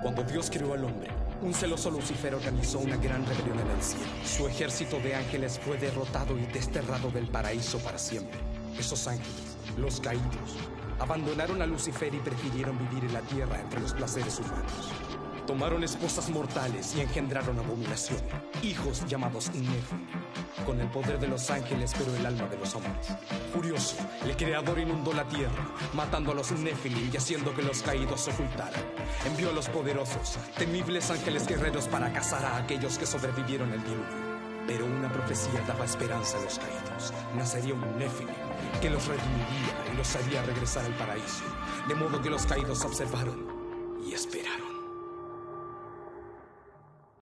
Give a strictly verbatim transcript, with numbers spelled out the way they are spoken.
Cuando Dios creó al hombre, un celoso Lucifer organizó una gran rebelión en el cielo. Su ejército de ángeles fue derrotado y desterrado del paraíso para siempre. Esos ángeles, los caídos, abandonaron a Lucifer y prefirieron vivir en la tierra entre los placeres humanos. Tomaron esposas mortales y engendraron abominación, hijos llamados Nephilim, con el poder de los ángeles pero el alma de los hombres. Furioso, el Creador inundó la tierra, matando a los Nephilim y haciendo que los caídos se ocultaran. Envió a los poderosos, temibles ángeles guerreros para cazar a aquellos que sobrevivieron al diluvio. Pero una profecía daba esperanza a los caídos. Nacería un Nephilim que los redimiría y los haría regresar al paraíso. De modo que los caídos observaron